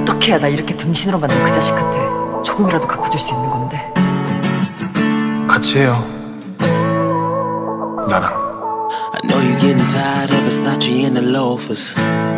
어떻게 해야 나 이렇게 등신으로 만든 그 자식한테 조금이라도 갚아줄 수 있는 건데. 같이 해요. 나랑. I know you're getting tired of Versace and the loafers.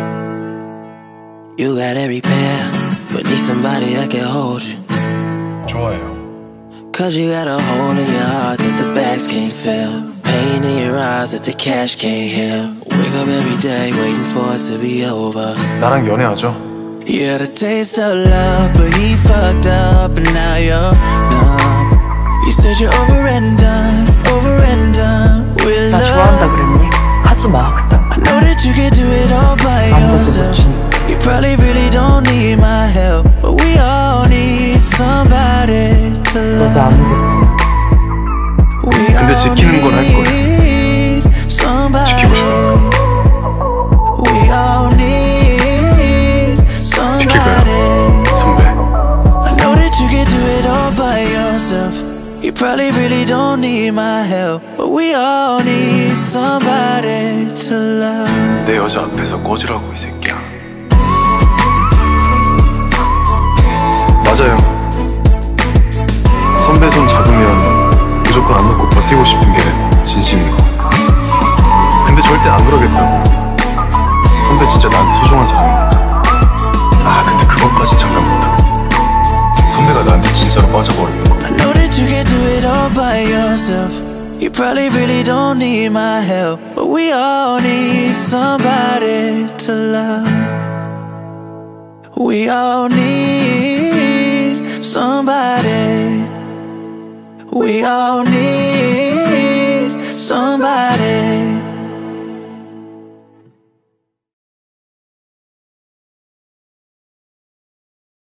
You got every pair, but need somebody that can hold you. 좋아해요. Cause you got a hole in your heart that the bags can't fill. Pain in your eyes that the cash can't heal. Wake up every day waiting for it to be over. 나랑 연애하죠. You had a taste of love, but he fucked up and now you're numb. You said you're over and done with 나 love. 좋아한다 그랬니? 하지 마 그딴 거. I know that you can do it all by yourself. You probably really don't need my help, but we all need somebody to 너도 love. 아무것도. 근데 지키는 건 할 거야. 지키고 싶으니까. We all need somebody. 선배. I know that you can do it all by yourself. You probably really don't need my help, but we all need somebody to love. 내 여자 앞에서 꺼지라고 이 새끼야. 맞아요. 선배 손 잡으면 무조건 안 놓고 버티고 싶은 게 진심이고. 근데 절대 안 그러겠다고. 선배 진짜 나한테 소중한 사람이니까. 아 근데 그것까진 잠깐 못하고. 선배가 나한테 진짜로 빠져버린 거. I know that you can do it all by yourself. You probably really don't need my help, but we all need somebody to love. We all need somebody. We all need somebody.